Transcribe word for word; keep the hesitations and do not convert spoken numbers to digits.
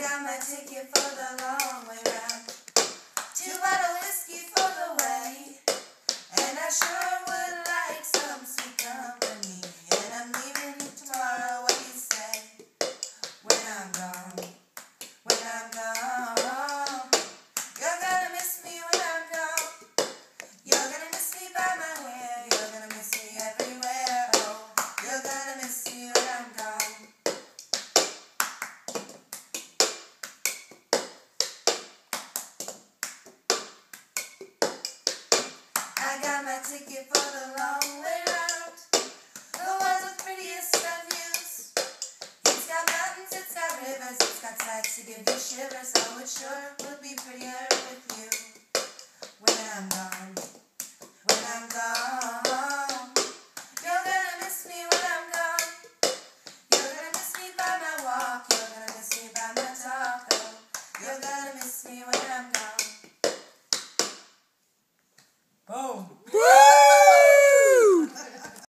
got my ticket for the long way round. Two bottle whiskey for the way. And I sure would like some sweet company. And I'm leaving tomorrow, what do you say? When I'm gone, when I'm gone, you're gonna miss me when I'm gone. You're gonna miss me by my hair. You're gonna miss me everywhere. Oh, you're gonna miss me when I'm gone. I got my ticket for the long way round. The world's the prettiest of views. It's got mountains, it's got rivers, it's got sights to give you shivers. Oh, it sure would be prettier with you. When I'm gone, when I'm gone, you're gonna miss me when I'm gone. You're gonna miss me by my walk. You're gonna miss me by my talk. Oh, you're gonna miss me when I'm gone. Boom.